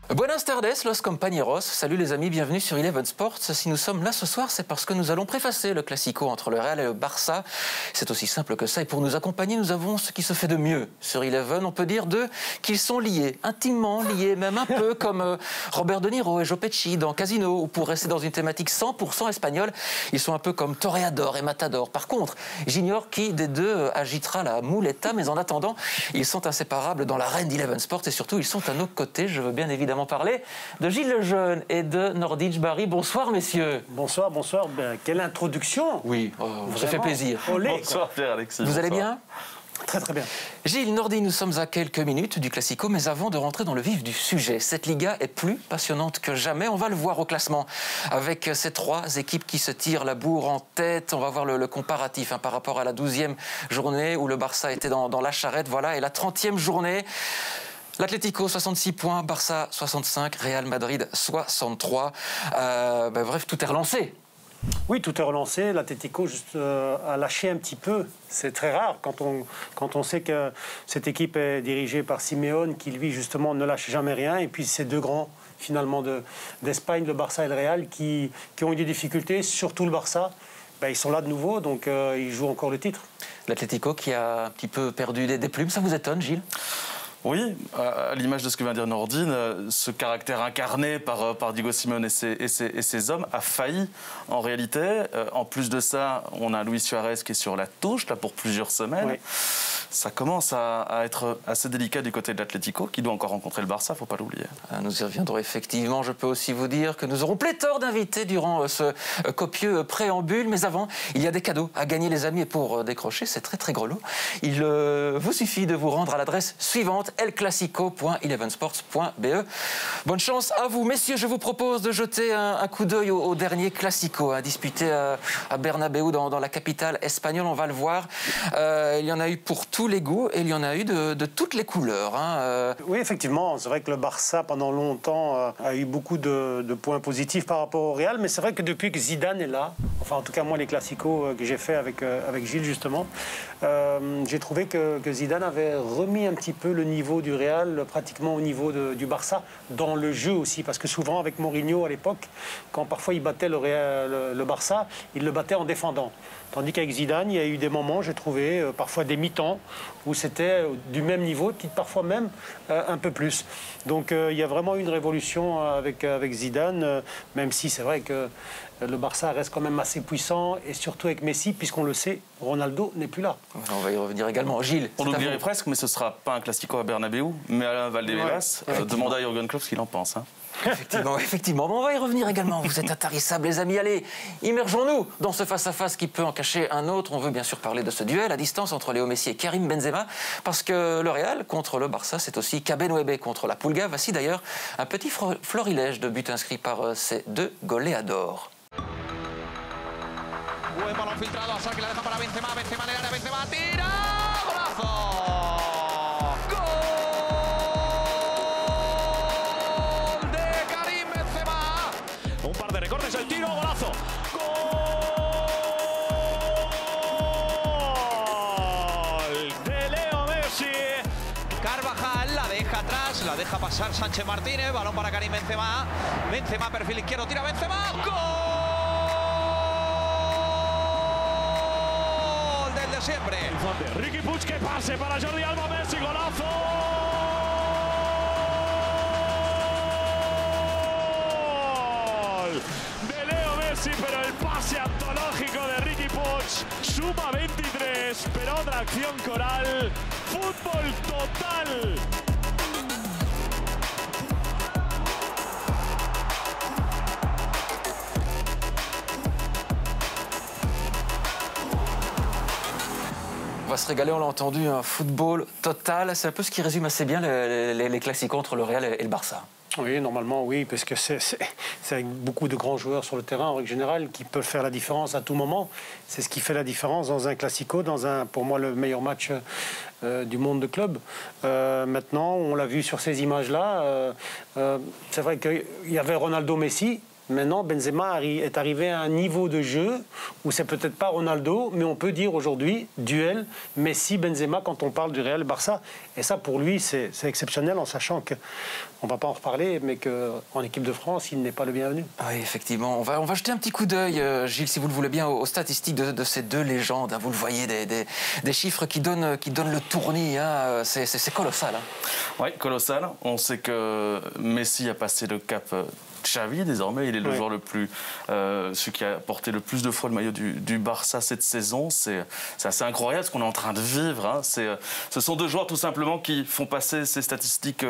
Buenas tardes, los compañeros. Salut les amis, bienvenue sur Eleven Sports. Si nous sommes là ce soir, c'est parce que nous allons préfacer le Classico entre le Real et le Barça. C'est aussi simple que ça. Et pour nous accompagner, nous avons ce qui se fait de mieux sur Eleven. On peut dire d'eux qu'ils sont liés, intimement liés, même un peu comme Robert De Niro et Joe Pesci dans Casino. Ou pour rester dans une thématique 100% espagnole, ils sont un peu comme Toreador et Matador. Par contre, j'ignore qui des deux agitera la muleta, mais en attendant, ils sont inséparables dans l'arène d'Eleven Sports et surtout, ils sont à nos côtés. Je veux bien évidemment parler de Gilles Lejeune et de Nordin Barry. Bonsoir, messieurs. Bonsoir, bonsoir. Ben, quelle introduction. Oui, ça fait plaisir. Olé, bonsoir, Pierre-Alexis. Vous allez bien? Très très bien. Gilles, Nordin, nous sommes à quelques minutes du Classico, mais avant de rentrer dans le vif du sujet, cette Liga est plus passionnante que jamais. On va le voir au classement avec ces trois équipes qui se tirent la bourre en tête. On va voir le comparatif par rapport à la 12e journée où le Barça était dans la charrette. Voilà, et la 30e journée. L'Atlético 66 points, Barça 65, Real Madrid 63. Bref, tout est relancé. Oui, tout est relancé. L'Atlético a lâché un petit peu. C'est très rare quand on sait que cette équipe est dirigée par Simeone, qui lui justement ne lâche jamais rien. Et puis ces deux grands finalement d'Espagne, le Barça et le Real, qui ont eu des difficultés, surtout le Barça. Ils sont là de nouveau, donc ils jouent encore le titre. L'Atlético qui a un petit peu perdu des plumes, ça vous étonne, Gilles ? Oui, à l'image de ce que vient de dire Nordin, ce caractère incarné par Diego Simeone et ses hommes a failli en réalité. En plus de ça, on a Luis Suarez qui est sur la touche là, pour plusieurs semaines. Oui. Ça commence à être assez délicat du côté de l'Atlético, qui doit encore rencontrer le Barça, il ne faut pas l'oublier. Nous y reviendrons effectivement. Je peux aussi vous dire que nous aurons pléthore d'invités durant ce copieux préambule. Mais avant, il y a des cadeaux à gagner, les amis. Et pour décrocher, c'est très très grelot. Il vous suffit de vous rendre à l'adresse suivante, elclassico.elevensports.be. Bonne chance à vous. Messieurs, je vous propose de jeter un coup d'œil au dernier Classico, disputé à Bernabéu, dans la capitale espagnole. On va le voir. Il y en a eu pour tous les goûts et il y en a eu de toutes les couleurs. Oui, effectivement, c'est vrai que le Barça, pendant longtemps, a eu beaucoup de points positifs par rapport au Real, mais c'est vrai que depuis que Zidane est là, enfin en tout cas moi les classicos que j'ai fait avec Gilles justement, j'ai trouvé que Zidane avait remis un petit peu le niveau du Real pratiquement au niveau du Barça, dans le jeu aussi, parce que souvent avec Mourinho à l'époque, quand parfois il battait le Barça, il le battait en défendant. Tandis qu'avec Zidane, il y a eu des moments, j'ai trouvé, parfois des mi-temps, où c'était du même niveau, parfois même un peu plus. Donc il y a vraiment eu une révolution avec Zidane, même si c'est vrai que le Barça reste quand même assez puissant, et surtout avec Messi, puisqu'on le sait, Ronaldo n'est plus là. On va y revenir également. Gilles, on l'oublierait presque, mais ce ne sera pas un Classico à Bernabéu, mais à Valdebebas. Demandez à Jürgen Klopp ce qu'il en pense. Effectivement. Bon, on va y revenir également. Vous êtes intarissables, les amis. Allez, immergeons-nous dans ce face-à-face qui peut en cacher un autre. On veut bien sûr parler de ce duel à distance entre Léo Messi et Karim Benzema, parce que le Real contre le Barça, c'est aussi Cabenwebe contre la Pulga. Voici d'ailleurs un petit florilège de buts inscrits par ces deux goleadors. Buen balón filtrado, Asaki la deja para Benzema, Benzema en el área, Benzema tira, golazo. Gol de Karim Benzema. Un par de recortes, el tiro, golazo. Gol de Leo Messi. Carvajal la deja atrás, la deja pasar Sánchez Martínez, balón para Karim Benzema. Benzema perfil izquierdo, tira Benzema, gol. Siempre. Riqui Puig, que pase para Jordi Alba, Messi, golazo. Gol de Leo Messi, pero el pase antológico de Riqui Puig suma 23, pero otra acción coral, fútbol total. On va se régaler, on l'a entendu, un football total. C'est un peu ce qui résume assez bien les classiques entre le Real et le Barça. Oui, normalement, oui, parce que c'est avec beaucoup de grands joueurs sur le terrain, en règle générale, qui peuvent faire la différence à tout moment. C'est ce qui fait la différence dans un Classico, pour moi, le meilleur match du monde de club. Maintenant, on l'a vu sur ces images-là. C'est vrai qu'il y avait Ronaldo Messi, Maintenant, Benzema est arrivé à un niveau de jeu où c'est peut-être pas Ronaldo, mais on peut dire aujourd'hui duel Messi-Benzema quand on parle du Real Barça. Et ça, pour lui, c'est exceptionnel en sachant que, on ne va pas en reparler, mais qu'en équipe de France, il n'est pas le bienvenu. Oui, effectivement. On va jeter un petit coup d'œil, Gilles, si vous le voulez bien, aux statistiques de ces deux légendes. Vous le voyez, des chiffres qui donnent le tournis. Hein. C'est colossal. Hein. Oui, colossal. On sait que Messi a passé le cap Xavi, désormais, il est le joueur le plus, celui qui a porté le plus de fois le maillot du Barça cette saison. C'est assez incroyable ce qu'on est en train de vivre. Hein. Ce sont deux joueurs tout simplement qui font passer ces statistiques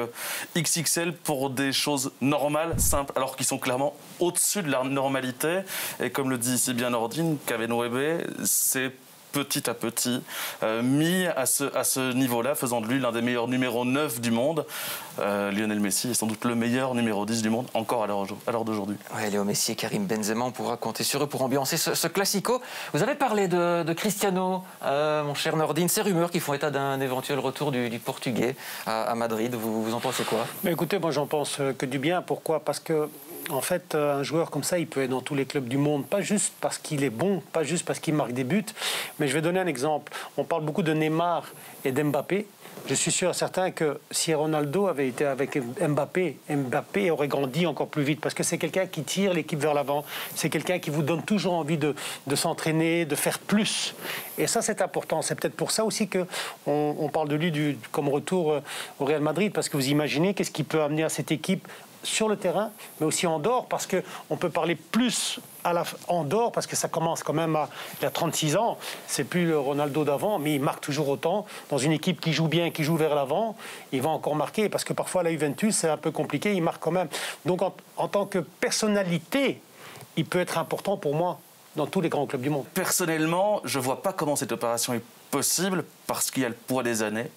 XXL pour des choses normales, simples, alors qu'ils sont clairement au-dessus de la normalité. Et comme le dit si bien Nordine, Kavenwebe, c'est petit à petit mis à ce niveau-là, faisant de lui l'un des meilleurs numéros 9 du monde. Lionel Messi est sans doute le meilleur numéro 10 du monde, encore à l'heure d'aujourd'hui. Ouais, Léo Messi et Karim Benzema, on pourra compter sur eux pour ambiancer ce classico. Vous avez parlé de Cristiano, mon cher Nordine, ces rumeurs qui font état d'un éventuel retour du Portugais à Madrid. Vous en pensez quoi? Mais écoutez, moi j'en pense que du bien. Pourquoi? Parce que en fait, un joueur comme ça, il peut être dans tous les clubs du monde, pas juste parce qu'il est bon, pas juste parce qu'il marque des buts. Mais je vais donner un exemple. On parle beaucoup de Neymar et d'Mbappé. Je suis sûr et certain que si Ronaldo avait été avec Mbappé, Mbappé aurait grandi encore plus vite parce que c'est quelqu'un qui tire l'équipe vers l'avant. C'est quelqu'un qui vous donne toujours envie de s'entraîner, de faire plus. Et ça, c'est important. C'est peut-être pour ça aussi qu'on parle de lui comme retour au Real Madrid parce que vous imaginez qu'est-ce qu'il peut amener à cette équipe sur le terrain, mais aussi en dehors, parce qu'on peut parler plus en dehors, parce que ça commence quand même il a 36 ans, c'est plus le Ronaldo d'avant, mais il marque toujours autant. Dans une équipe qui joue bien, qui joue vers l'avant, il va encore marquer, parce que parfois la Juventus, c'est un peu compliqué, il marque quand même. Donc en tant que personnalité, il peut être important pour moi dans tous les grands clubs du monde. Personnellement, je ne vois pas comment cette opération est possible parce qu'il y a le poids des années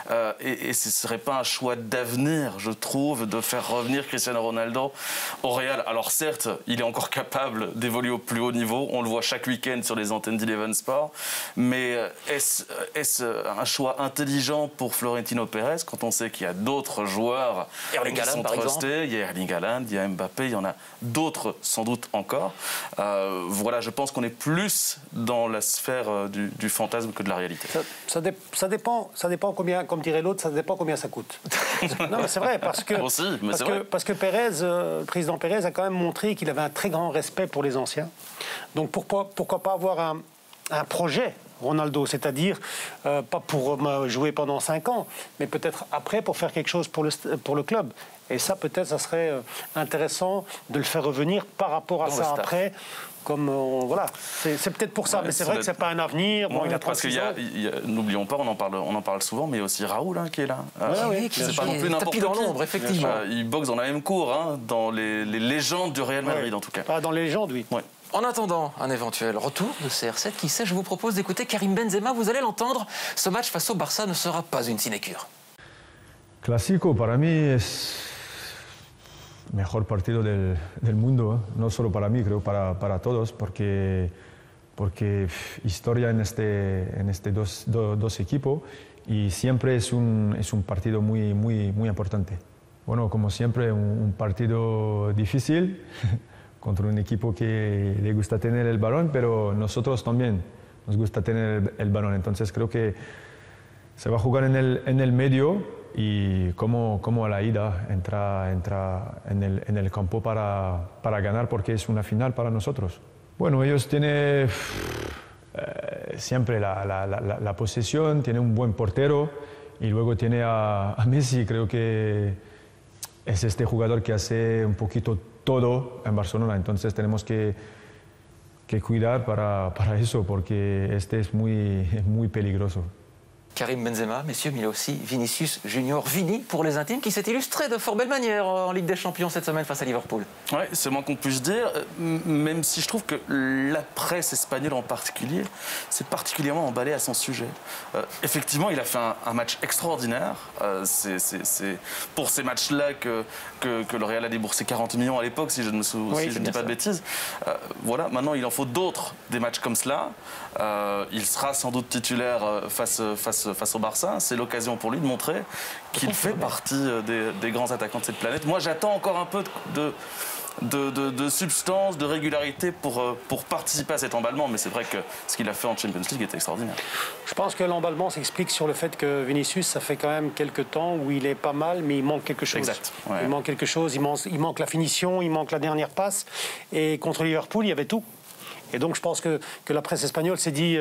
et ce ne serait pas un choix d'avenir, je trouve, de faire revenir Cristiano Ronaldo au Real. Alors certes, il est encore capable d'évoluer au plus haut niveau, on le voit chaque week-end sur les antennes d'Eleven Sport, mais est-ce un choix intelligent pour Florentino Pérez quand on sait qu'il y a d'autres joueurs qui sont trustés? Il y a Erling Haaland, il y a Mbappé, il y en a d'autres sans doute encore. Voilà, je pense qu'on est plus dans la sphère du fantasme que de la réalité. Ça dépend combien, comme dirait l'autre, ça dépend combien ça coûte. Non, mais c'est vrai, parce que Pérez, le président Pérez a quand même montré qu'il avait un très grand respect pour les anciens. Donc pourquoi pas avoir un projet Ronaldo, c'est-à-dire pas pour jouer pendant 5 ans, mais peut-être après pour faire quelque chose pour le club. Et ça, peut-être, ça serait intéressant de le faire revenir par rapport à ça après. Comme voilà, c'est peut-être pour ça, mais c'est vrai que c'est pas un avenir. Bon, il a 36 ans. N'oublions pas, on en parle souvent, mais il y a aussi Raoul qui est là. C'est pas non plus n'importe qui. Dans l'ombre, effectivement. Il boxe dans la même cour, dans les légendes du Real Madrid en tout cas. Dans les légendes, oui. Ouais. En attendant un éventuel retour de CR7, qui sait, je vous propose d'écouter Karim Benzema. Vous allez l'entendre, ce match face au Barça ne sera pas une sinécure. Clásico para mí es mejor partido del mundo, ¿eh? No solo para mí, creo para todos, porque historia en este dos equipos y siempre es un partido muy importante. Bueno, como siempre, un partido difícil contra un equipo que le gusta tener el balón, pero nosotros también nos gusta tener el balón. Entonces creo que se va a jugar en el medio y como a la ida entra en el campo para ganar, porque es una final para nosotros. Bueno, ellos tienen siempre la posesión, tienen un buen portero y luego tiene a Messi. Creo que es este jugador que hace un poquito todo en Barcelona, entonces tenemos que cuidar para eso, porque este es muy peligroso. Karim Benzema, messieurs, mais il y a aussi Vinicius Junior, Vini pour les intimes, qui s'est illustré de fort belle manière en Ligue des Champions cette semaine face à Liverpool. Oui, c'est moins qu'on puisse dire, même si je trouve que la presse espagnole en particulier s'est particulièrement emballée à son sujet. Effectivement, il a fait un match extraordinaire. C'est pour ces matchs-là que le Real a déboursé 40 millions à l'époque, si je ne dis pas de bêtises. Voilà, maintenant il en faut d'autres, des matchs comme cela. Il sera sans doute titulaire face au Barça. C'est l'occasion pour lui de montrer qu'il fait partie des grands attaquants de cette planète. Moi, j'attends encore un peu de substance, de régularité pour participer à cet emballement. Mais c'est vrai que ce qu'il a fait en Champions League est extraordinaire. Je pense que l'emballement s'explique sur le fait que Vinicius, ça fait quand même quelques temps où il est pas mal, mais il manque quelque chose. Exact. Ouais. Il manque quelque chose, il manque la finition, il manque la dernière passe. Et contre Liverpool, il y avait tout. Et donc je pense que la presse espagnole s'est dit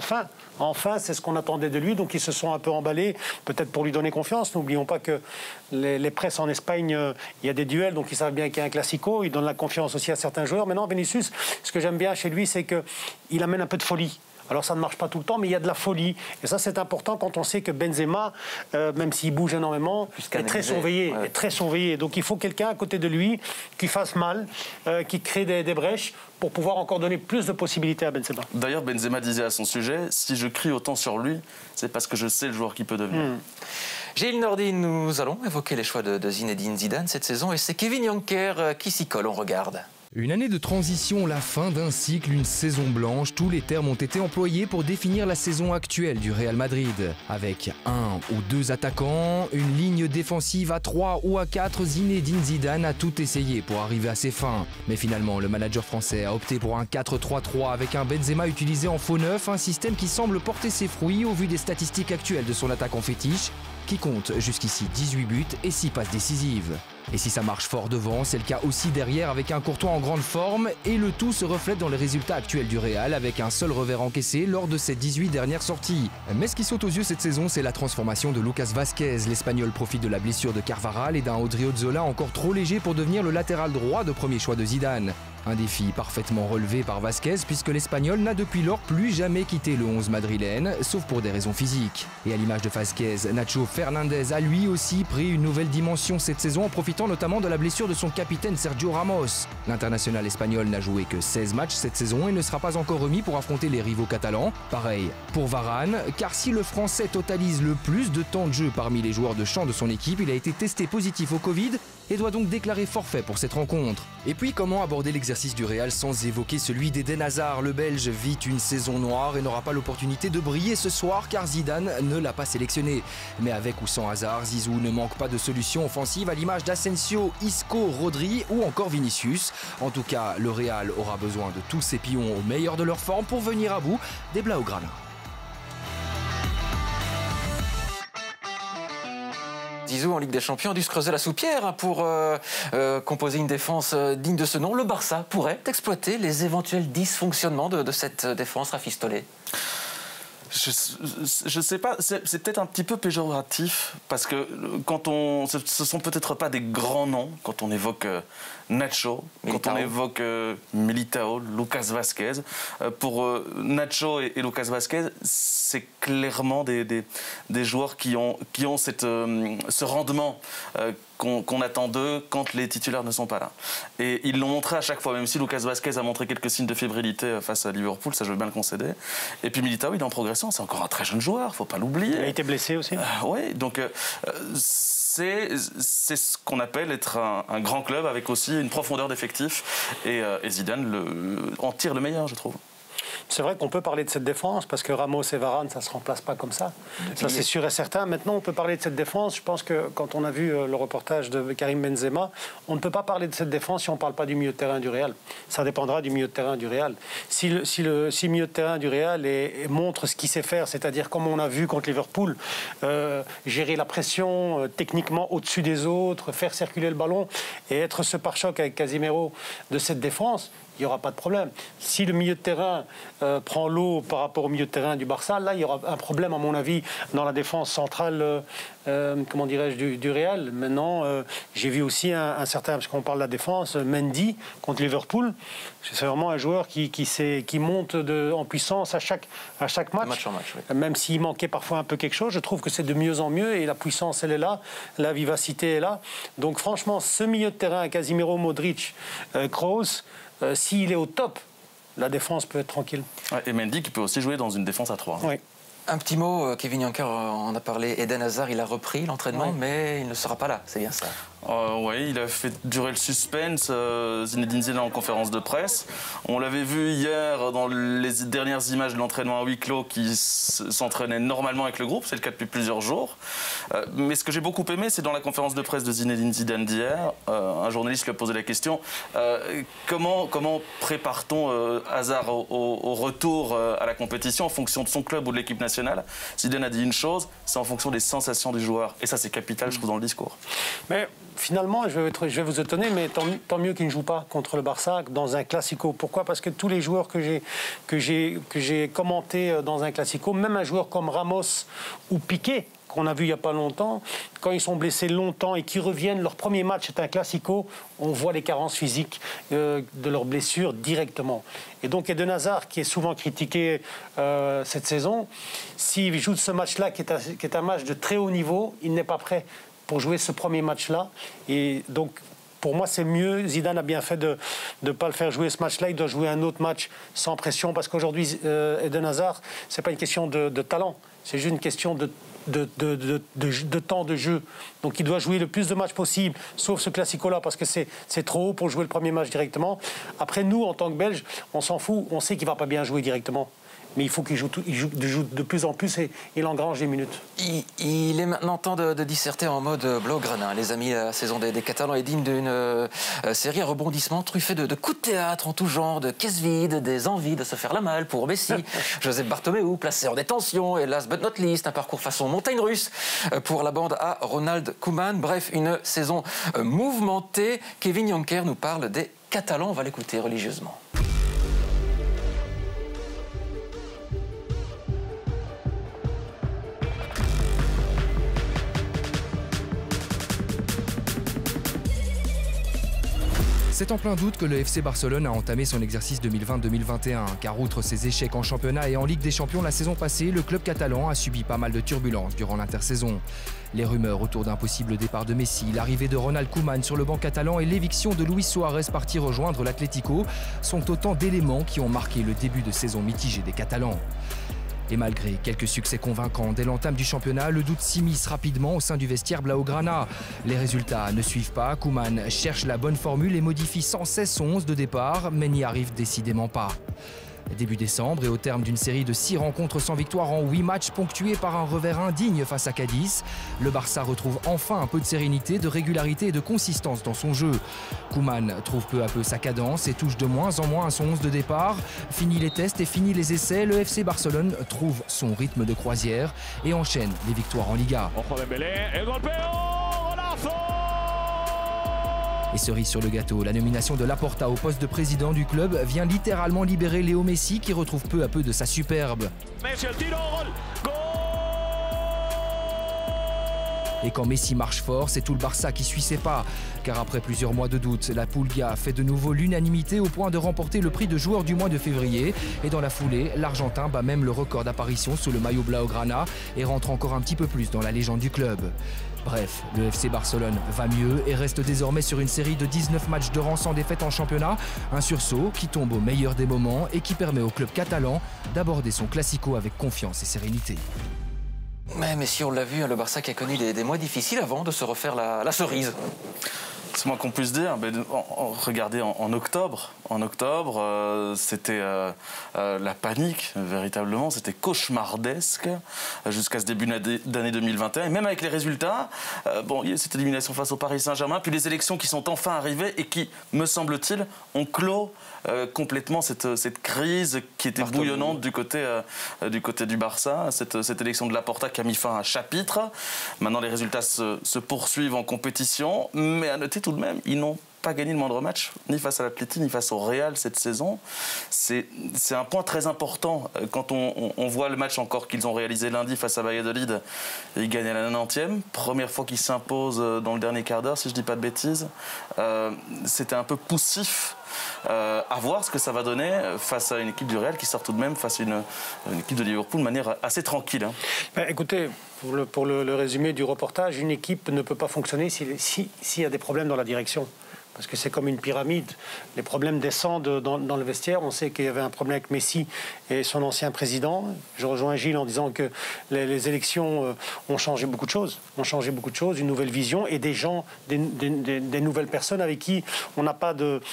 enfin, c'est ce qu'on attendait de lui. Donc ils se sont un peu emballés, peut-être pour lui donner confiance. N'oublions pas que les presses en Espagne, il y a des duels, donc ils savent bien qu'il y a un classico. Ils donnent la confiance aussi à certains joueurs. Maintenant, Vinicius, ce que j'aime bien chez lui, c'est qu'il amène un peu de folie. Alors ça ne marche pas tout le temps, mais il y a de la folie. Et ça, c'est important quand on sait que Benzema, même s'il bouge énormément, est très surveillé. Ouais. Est très surveillé. Donc il faut quelqu'un à côté de lui qui fasse mal, qui crée des brèches pour pouvoir encore donner plus de possibilités à Benzema. D'ailleurs, Benzema disait à son sujet, si je crie autant sur lui, c'est parce que je sais le joueur qu'il peut devenir. Gilles Nordine, nous allons évoquer les choix de Zinedine Zidane cette saison et c'est Kevin Jonker qui s'y colle, on regarde. Une année de transition, la fin d'un cycle, une saison blanche, tous les termes ont été employés pour définir la saison actuelle du Real Madrid. Avec 1 ou 2 attaquants, une ligne défensive à 3 ou à 4, Zinedine Zidane a tout essayé pour arriver à ses fins. Mais finalement, le manager français a opté pour un 4-3-3 avec un Benzema utilisé en faux neuf, un système qui semble porter ses fruits au vu des statistiques actuelles de son attaquant fétiche, qui compte jusqu'ici 18 buts et 6 passes décisives. Et si ça marche fort devant, c'est le cas aussi derrière avec un Courtois en grande forme et le tout se reflète dans les résultats actuels du Real avec un seul revers encaissé lors de ses 18 dernières sorties. Mais ce qui saute aux yeux cette saison, c'est la transformation de Lucas Vázquez. L'Espagnol profite de la blessure de Carvajal et d'un Odriozola encore trop léger pour devenir le latéral droit de premier choix de Zidane. Un défi parfaitement relevé par Vázquez puisque l'Espagnol n'a depuis lors plus jamais quitté le 11 madrilène, sauf pour des raisons physiques. Et à l'image de Vázquez, Nacho Fernandez a lui aussi pris une nouvelle dimension cette saison en profitant notamment de la blessure de son capitaine Sergio Ramos. L'international espagnol n'a joué que 16 matchs cette saison et ne sera pas encore remis pour affronter les rivaux catalans. Pareil pour Varane, car si le Français totalise le plus de temps de jeu parmi les joueurs de champ de son équipe, il a été testé positif au Covid et doit donc déclarer forfait pour cette rencontre. Et puis comment aborder l'exercice du Real sans évoquer celui d'Eden Hazard? Le Belge vit une saison noire et n'aura pas l'opportunité de briller ce soir car Zidane ne l'a pas sélectionné. Mais avec ou sans Hazard, Zizou ne manque pas de solutions offensives à l'image d'Asensio, Isco, Rodri ou encore Vinicius. En tout cas, le Real aura besoin de tous ses pions au meilleur de leur forme pour venir à bout des Blaugrana. Zizou en Ligue des Champions a dû se creuser la soupière pour composer une défense digne de ce nom. Le Barça pourrait exploiter les éventuels dysfonctionnements de cette défense rafistolée. Je sais pas, c'est peut-être un petit peu péjoratif parce que ce sont peut-être pas des grands noms quand on évoque Nacho, quand on évoque Militao, Lucas Vázquez. Pour Nacho et Lucas Vázquez, c'est clairement des joueurs qui ont ce rendement qu'on attend d'eux quand les titulaires ne sont pas là. Et ils l'ont montré à chaque fois, même si Lucas Vázquez a montré quelques signes de fébrilité face à Liverpool, ça je veux bien le concéder. Et puis Militao, il est en progression, c'est encore un très jeune joueur, faut pas l'oublier. Il a été blessé aussi. Oui, donc c'est ce qu'on appelle être un grand club avec aussi une profondeur d'effectifs. Et Zidane en tire le meilleur, je trouve. C'est vrai qu'on peut parler de cette défense parce que Ramos et Varane, ça ne se remplace pas comme ça. Ça, c'est sûr et certain. Maintenant, on peut parler de cette défense. Je pense que quand on a vu le reportage de Karim Benzema, on ne peut pas parler de cette défense si on ne parle pas du milieu de terrain du Real. Ça dépendra du milieu de terrain du Real. Si le milieu de terrain du Real montre ce qu'il sait faire, c'est-à-dire comme on a vu contre Liverpool, gérer la pression techniquement au-dessus des autres, faire circuler le ballon et être ce pare-choc avec Casemiro de cette défense, il n'y aura pas de problème. Si le milieu de terrain prend l'eau par rapport au milieu de terrain du Barça, là, il y aura un problème, à mon avis, dans la défense centrale du Real. Maintenant, j'ai vu aussi un certain, parce qu'on parle de la défense, Mendy contre Liverpool. C'est vraiment un joueur qui monte en puissance à chaque match. Oui. Même s'il manquait parfois un peu quelque chose, je trouve que c'est de mieux en mieux et la puissance, elle est là, la vivacité est là. Donc franchement, ce milieu de terrain, Casemiro, Modric, Kroos, s'il est au top, la défense peut être tranquille. Ouais, et Mendy qui peut aussi jouer dans une défense à 3. Oui. Un petit mot, Kevin Jonker en a parlé. Eden Hazard, il a repris l'entraînement, mais il ne sera pas là, c'est bien ça. Oui, il a fait durer le suspense, Zinedine Zidane en conférence de presse. On l'avait vu hier dans les dernières images de l'entraînement à huis clos qui s'entraînait normalement avec le groupe, c'est le cas depuis plusieurs jours. Mais ce que j'ai beaucoup aimé, c'est dans la conférence de presse de Zinedine Zidane d'hier, un journaliste lui a posé la question, comment prépare-t-on Hazard au retour à la compétition en fonction de son club ou de l'équipe nationale? Zidane a dit une chose, c'est en fonction des sensations du joueur. Et ça, c'est capital, je trouve, dans le discours. Mais finalement, je vais vous étonner, mais tant mieux qu'il ne joue pas contre le Barça dans un Classico. Pourquoi? Parce que tous les joueurs que j'ai commentés dans un Classico, même un joueur comme Ramos ou Piqué, qu'on a vu il n'y a pas longtemps, quand ils sont blessés longtemps et qu'ils reviennent, leur premier match est un Classico, on voit les carences physiques de leurs blessures directement. Et donc Eden Hazard, qui est souvent critiqué cette saison, s'il joue ce match-là, qui est un match de très haut niveau, il n'est pas prêt pour jouer ce premier match-là. Et donc, pour moi, c'est mieux. Zidane a bien fait de ne pas le faire jouer ce match-là. Il doit jouer un autre match sans pression, parce qu'aujourd'hui, Eden Hazard, ce n'est pas une question de talent, c'est juste une question de temps de jeu. Donc il doit jouer le plus de matchs possible, sauf ce Classico-là, parce que c'est trop haut pour jouer le premier match directement. Après, nous, en tant que Belges, on s'en fout, on sait qu'il ne va pas bien jouer directement. Mais il faut qu'il joue de plus en plus et il engrange des minutes. Il est maintenant temps de disserter en mode Blaugrana. Les amis, la saison des Catalans est digne d'une série à rebondissements truffée de coups de théâtre en tout genre, de caisses vides, des envies de se faire la malle pour Messi, Josep Bartomeu placé en détention et last but not least, un parcours façon montagne russe pour la bande à Ronald Koeman. Bref, une saison mouvementée. Kevin Jonker nous parle des Catalans. On va l'écouter religieusement. C'est en plein doute que le FC Barcelone a entamé son exercice 2020-2021, car outre ses échecs en championnat et en Ligue des Champions la saison passée, le club catalan a subi pas mal de turbulences durant l'intersaison. Les rumeurs autour d'un possible départ de Messi, l'arrivée de Ronald Koeman sur le banc catalan et l'éviction de Luis Suarez parti rejoindre l'Atlético sont autant d'éléments qui ont marqué le début de saison mitigé des Catalans. Et malgré quelques succès convaincants dès l'entame du championnat, le doute s'immisce rapidement au sein du vestiaire blaugrana. Les résultats ne suivent pas, Koeman cherche la bonne formule et modifie sans cesse son 11 de départ, mais n'y arrive décidément pas. Début décembre et au terme d'une série de 6 rencontres sans victoire en 8 matchs ponctués par un revers indigne face à Cadiz, le Barça retrouve enfin un peu de sérénité, de régularité et de consistance dans son jeu. Koeman trouve peu à peu sa cadence et touche de moins en moins à son 11 de départ. Fini les tests et fini les essais, le FC Barcelone trouve son rythme de croisière et enchaîne les victoires en Liga. Et cerise sur le gâteau, la nomination de Laporta au poste de président du club vient littéralement libérer Léo Messi qui retrouve peu à peu de sa superbe. Et quand Messi marche fort, c'est tout le Barça qui suit ses pas. Car après plusieurs mois de doute, la Pulga fait de nouveau l'unanimité au point de remporter le prix de joueur du mois de février. Et dans la foulée, l'Argentin bat même le record d'apparition sous le maillot blaugrana et rentre encore un petit peu plus dans la légende du club. Bref, le FC Barcelone va mieux et reste désormais sur une série de 19 matchs de rang sans défaite en championnat. Un sursaut qui tombe au meilleur des moments et qui permet au club catalan d'aborder son Classico avec confiance et sérénité. Mais si on l'a vu, le Barça qui a connu des mois difficiles avant de se refaire la cerise. C'est moins qu'on puisse dire. Regardez, en octobre, c'était la panique, véritablement. C'était cauchemardesque jusqu'à ce début d'année 2021. Et même avec les résultats, il y a cette élimination face au Paris Saint-Germain, puis les élections qui sont enfin arrivées et qui, me semble-t-il, ont clos complètement cette crise qui était bouillonnante du côté du Barça. Cette élection de Laporta qui a mis fin à un chapitre. Maintenant, les résultats se poursuivent en compétition, mais à noter tout de même, ils n'ont pas gagné le moindre match, ni face à l'Atleti, ni face au Real cette saison. C'est un point très important. Quand on voit le match encore qu'ils ont réalisé lundi face à Valladolid, ils gagnent à la 90e. Première fois qu'ils s'imposent dans le dernier quart d'heure, si je ne dis pas de bêtises. C'était un peu poussif. À voir ce que ça va donner face à une équipe du Real qui sort tout de même face à une équipe de Liverpool de manière assez tranquille. Écoutez, pour le résumé du reportage, une équipe ne peut pas fonctionner s'il y a des problèmes dans la direction. parce que c'est comme une pyramide. Les problèmes descendent dans le vestiaire. On sait qu'il y avait un problème avec Messi et son ancien président. Je rejoins Gilles en disant que les élections ont changé beaucoup de choses. Une nouvelle vision et des gens, des nouvelles personnes avec qui on n'a pas de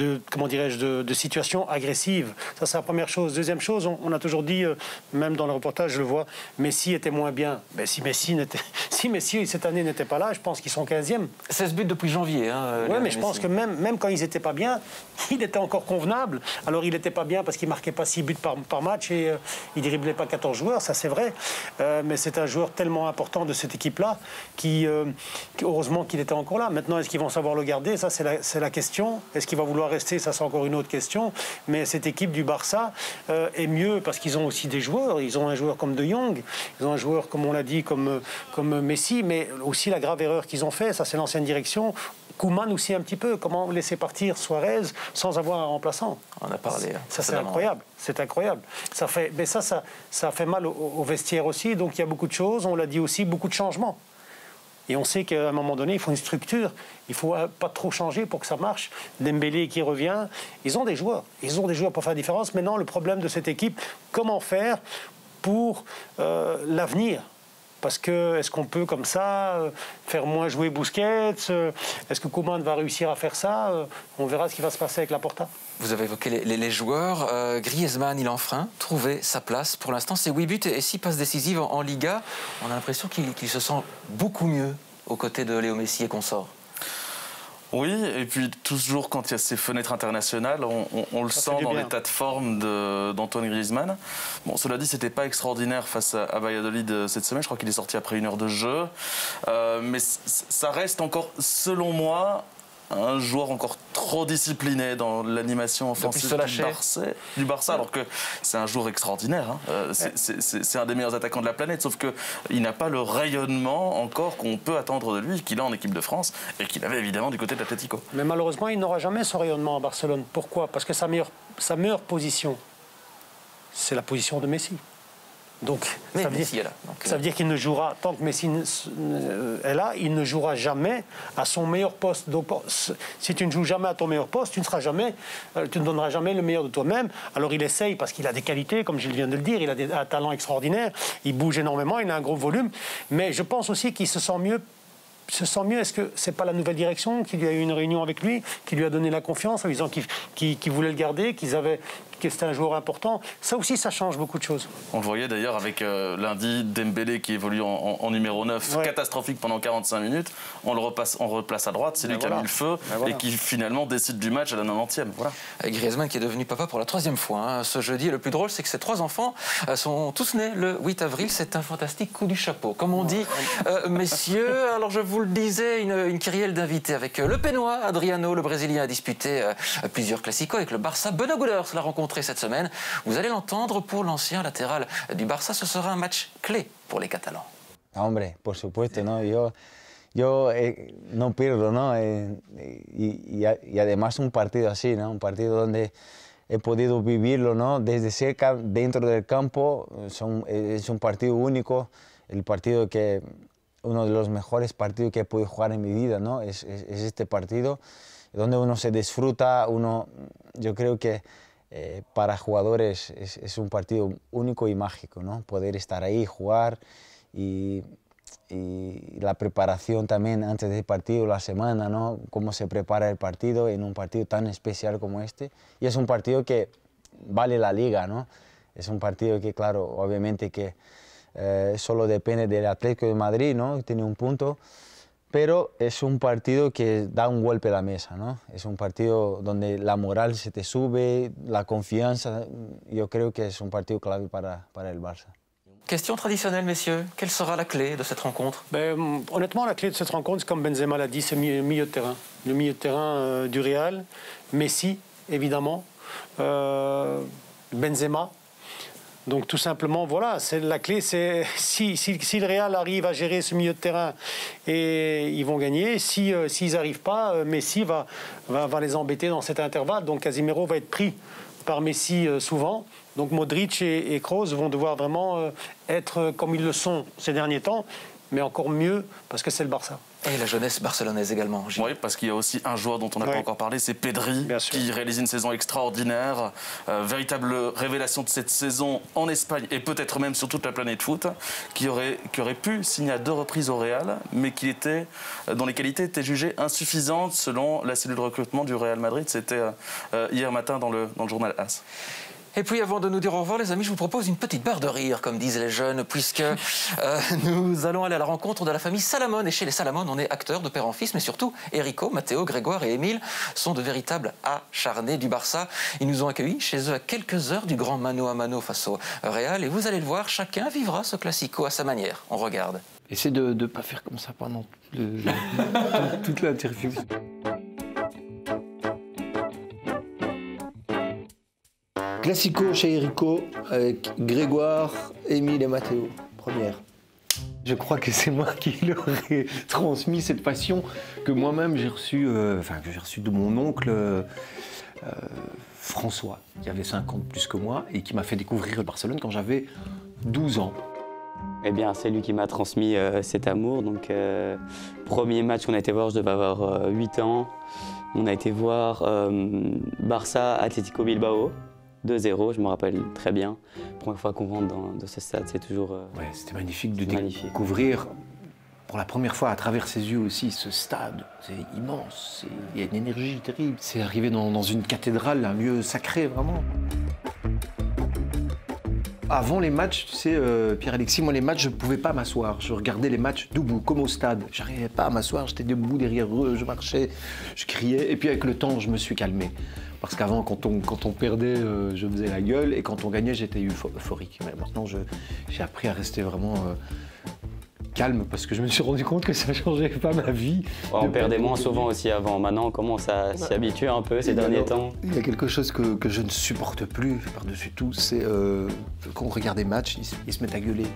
situation agressive. Ça, c'est la première chose. Deuxième chose, on a toujours dit, même dans le reportage, je le vois, Messi était moins bien. Mais si Messi cette année n'était pas là, je pense qu'ils sont 15e. 16 buts depuis janvier. Oui, mais je pense que même quand ils n'étaient pas bien, il était encore convenable. Alors, il n'était pas bien parce qu'il ne marquait pas 6 buts par match et il ne driblait pas 14 joueurs, ça c'est vrai. Mais c'est un joueur tellement important de cette équipe-là heureusement qu'il était encore là. Maintenant, est-ce qu'ils vont savoir le garder? Ça, c'est la question. Est-ce qu'il va vouloir rester? Ça, c'est encore une autre question. Mais cette équipe du Barça est mieux parce qu'ils ont aussi des joueurs. Ils ont un joueur comme De Jong, ils ont un joueur, comme on l'a dit, comme Messi, mais aussi la grave erreur qu'ils ont fait, ça c'est l'ancienne direction. Koeman aussi un petit peu, comment laisser partir Suarez sans avoir un remplaçant. On a parlé. Ça c'est incroyable, c'est incroyable. Ça fait mal au vestiaire aussi, donc il y a beaucoup de choses, on l'a dit aussi, beaucoup de changements. Et on sait qu'à un moment donné, il faut une structure, il ne faut pas trop changer pour que ça marche. Dembélé qui revient, ils ont des joueurs pour faire la différence. Maintenant, le problème de cette équipe, comment faire pour l'avenir? Parce que est-ce qu'on peut comme ça faire moins jouer Busquets? Est-ce que Koeman va réussir à faire ça? On verra ce qui va se passer avec Laporta. Vous avez évoqué les joueurs. Griezmann, il a enfin trouvé sa place. Pour l'instant, c'est 8 buts et 6 passes décisives en Liga. On a l'impression qu'il se sent beaucoup mieux aux côtés de Léo Messi et consorts. Oui, et puis toujours quand il y a ces fenêtres internationales, on le sent dans l'état de forme d'Antoine Griezmann. Bon, cela dit, c'était pas extraordinaire face à Valladolid cette semaine. Je crois qu'il est sorti après 1 heure de jeu. Mais ça reste encore, selon moi, un joueur encore trop discipliné dans l'animation offensive du Barça, alors que c'est un joueur extraordinaire. Hein. C'est un des meilleurs attaquants de la planète, sauf qu'il n'a pas le rayonnement encore qu'on peut attendre de lui, qu'il a en équipe de France et qu'il avait évidemment du côté de l'Atlético. Mais malheureusement, il n'aura jamais ce rayonnement à Barcelone. Pourquoi? Parce que sa meilleure position, c'est la position de Messi. Donc, ça veut dire qu'il ne jouera, tant que Messi est là, il ne jouera jamais à son meilleur poste. Donc, si tu ne joues jamais à ton meilleur poste, tu ne donneras jamais le meilleur de toi-même. Alors il essaye parce qu'il a des qualités, comme je viens de le dire, il a un talent extraordinaire, il bouge énormément, il a un gros volume. Mais je pense aussi qu'il se sent mieux. Est-ce que c'est pas la nouvelle direction qui lui a eu une réunion avec lui, qui lui a donné la confiance en disant qu'il voulait le garder, que c'était un joueur important? Ça aussi, ça change beaucoup de choses. On le voyait d'ailleurs avec lundi Dembélé qui évolue en numéro 9, catastrophique pendant 45 minutes. On replace à droite, c'est lui qui a mis le feu et qui finalement décide du match à la 90e. Voilà. Griezmann qui est devenu papa pour la 3e fois hein, ce jeudi. Et le plus drôle, c'est que ses 3 enfants sont tous nés le 8 avril. C'est un fantastique coup du chapeau. Comme on dit, messieurs, alors je vous le disais, une kyrielle d'invités avec le Pénois, Adriano, le Brésilien, a disputé plusieurs classicos avec le Barça. Benoît Goeders l'a rencontré cette semaine. Vous allez l'entendre, pour l'ancien latéral du Barça, ce sera un match clé pour les Catalans. Hombre, por supuesto, ¿no? Yo no pierdo, ¿no? Y además un partido así, ¿no? Un partido donde he podido vivirlo, ¿no? Desde cerca, dentro del campo. Es un partido único, el partido que uno de los mejores partidos que he podido jugar en mi vida, ¿no? Es este partido donde uno se disfruta, yo creo que para jugadores es un partido único y mágico, ¿no? Poder estar ahí, jugar y la preparación también antes del partido, la semana, ¿no? Cómo se prepara el partido en un partido tan especial como este. Y es un partido que vale la liga, ¿no? Es un partido que, claro, obviamente que solo depende del Atlético de Madrid, ¿no? Tiene un punto. Pero es un partido que da un golpe a la mesa, ¿no? Es un partido donde la moral se te sube, la confianza. Yo creo que es un partido clave para el Barça. Question traditionnelle, messieurs. Quelle sera la clé de cette rencontre? Honnêtement, la clé de cette rencontre, comme Benzema l'a dit, c'est le milieu de terrain. Le milieu de terrain du Real, Messi, évidemment, Benzema. Donc tout simplement, voilà, la clé, c'est si le Real arrive à gérer ce milieu de terrain, et ils vont gagner. S'ils n'arrivent pas, Messi va les embêter dans cet intervalle. Donc Casemiro va être pris par Messi souvent. Donc Modric et Kroos vont devoir vraiment être comme ils le sont ces derniers temps, mais encore mieux parce que c'est le Barça. Et la jeunesse barcelonaise également. Oui, parce qu'il y a aussi un joueur dont on n'a pas encore parlé, c'est Pedri, qui réalise une saison extraordinaire, véritable révélation de cette saison en Espagne et peut-être même sur toute la planète foot, qui aurait pu signer à 2 reprises au Real, mais dont les qualités étaient jugées insuffisantes selon la cellule de recrutement du Real Madrid. C'était hier matin dans le journal AS. Et puis avant de nous dire au revoir les amis, je vous propose une petite barre de rire, comme disent les jeunes, puisque nous allons aller à la rencontre de la famille Salamone. Et chez les Salamone, on est acteurs de père en fils, mais surtout Enrico, Matteo, Grégoire et Émile sont de véritables acharnés du Barça. Ils nous ont accueillis chez eux à quelques heures du grand mano à mano face au Real. Et vous allez le voir, chacun vivra ce classico à sa manière. On regarde. Essaie de ne pas faire comme ça pendant toute l'interview. Classico chez Enrico avec Grégoire, Émile et Matteo, première. Je crois que c'est moi qui leur ai transmis cette passion que moi-même j'ai reçue de mon oncle François, qui avait 5 ans de plus que moi et qui m'a fait découvrir Barcelone quand j'avais 12 ans. Eh bien, c'est lui qui m'a transmis cet amour. Donc, premier match qu'on a été voir, je devais avoir 8 ans. On a été voir Barça Atlético Bilbao. 2-0, je me rappelle très bien. Première fois qu'on rentre dans ce stade, c'est toujours... Ouais, c'était magnifique de découvrir pour la première fois à travers ses yeux aussi ce stade. C'est immense, il y a une énergie terrible. C'est arrivé dans une cathédrale, un lieu sacré vraiment. Avant les matchs, tu sais, Pierre-Alexis, moi les matchs, je ne pouvais pas m'asseoir. Je regardais les matchs debout, comme au stade. Je n'arrivais pas à m'asseoir, j'étais debout derrière eux, je marchais, je criais. Et puis avec le temps, je me suis calmé. Parce qu'avant, quand on perdait, je faisais la gueule. Et quand on gagnait, j'étais euphorique. Mais maintenant, j'ai appris à rester vraiment calme. Parce que je me suis rendu compte que ça ne changeait pas ma vie. Ouais, on perdait moins souvent aussi avant. Maintenant, on commence à s'y habituer un peu ces derniers temps. Il y a quelque chose que je ne supporte plus par-dessus tout. C'est quand on regarde des matchs, ils se mettent à gueuler.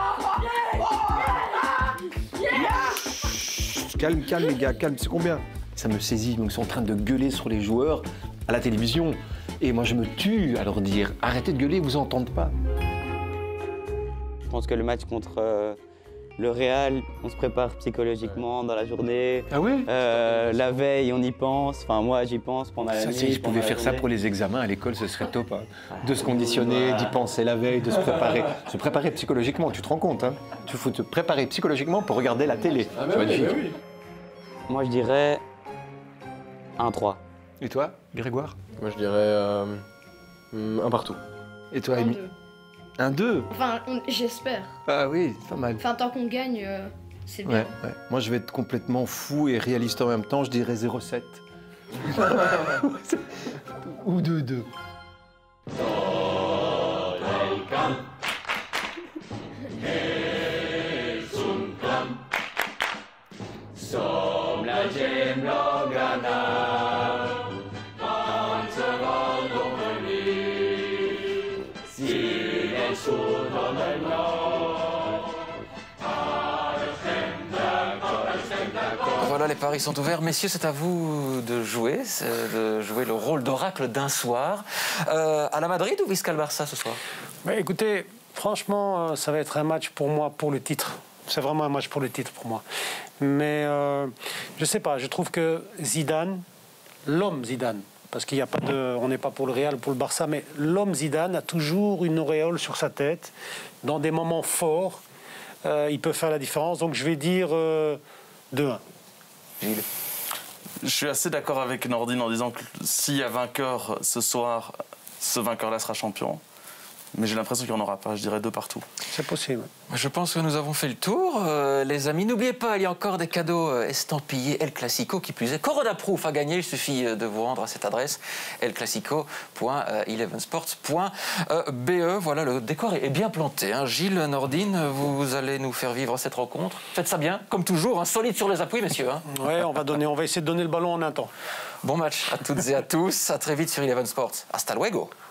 Calme, calme les gars, calme. C'est combien? Ça me saisit. Donc ils sont en train de gueuler sur les joueurs à la télévision. Et moi, je me tue à leur dire « Arrêtez de gueuler, ils vous entendent pas ». Je pense que le match contre le Real, on se prépare psychologiquement dans la journée. Ah oui La veille, on y pense. Enfin, moi, j'y pense pendant la nuit. Si je pouvais faire ça pour les examens à l'école, ce serait top. Hein. De se conditionner, d'y penser la veille, de se préparer. Se préparer psychologiquement, tu te rends compte, hein. Tu faut te préparer psychologiquement pour regarder la télé. Ah C'est magnifique. Oui. Moi, je dirais 1-3. Et toi, Grégoire? Moi, je dirais un partout. Et toi, Amy? 1-2. Enfin, j'espère. Ah oui, pas mal. Enfin, tant qu'on gagne, c'est bien. Ouais. Moi, je vais être complètement fou et réaliste en même temps. Je dirais 0-7. Ou 2-2. Voilà, les paris sont ouverts. Messieurs, c'est à vous de jouer le rôle d'oracle d'un soir. À la Madrid ou Visca le Barça ce soir? Écoutez, franchement, ça va être un match pour moi pour le titre. C'est vraiment un match pour le titre pour moi. Mais je sais pas, je trouve que Zidane, l'homme Zidane, parce qu'il n'y a pas de, on n'est pas pour le Real, pour le Barça, mais l'homme Zidane a toujours une auréole sur sa tête. Dans des moments forts, il peut faire la différence. Donc je vais dire 2-1. Gilles. Je suis assez d'accord avec Nordine en disant que s'il y a vainqueur ce soir, ce vainqueur-là sera champion. Mais j'ai l'impression qu'il n'y en aura pas, je dirais 2 partout. C'est possible. Je pense que nous avons fait le tour, les amis. N'oubliez pas, il y a encore des cadeaux estampillés El Clasico, qui plus est. Corona Proof à gagner, il suffit de vous rendre à cette adresse, elclassico.elevensports.be. Voilà, le décor est bien planté. Hein. Gilles, Nordine, vous allez nous faire vivre cette rencontre. Faites ça bien, comme toujours, hein, solide sur les appuis, messieurs. Hein. Ouais, on va essayer de donner le ballon en un temps. Bon match à toutes et à tous. À très vite sur Eleven Sports. Hasta luego.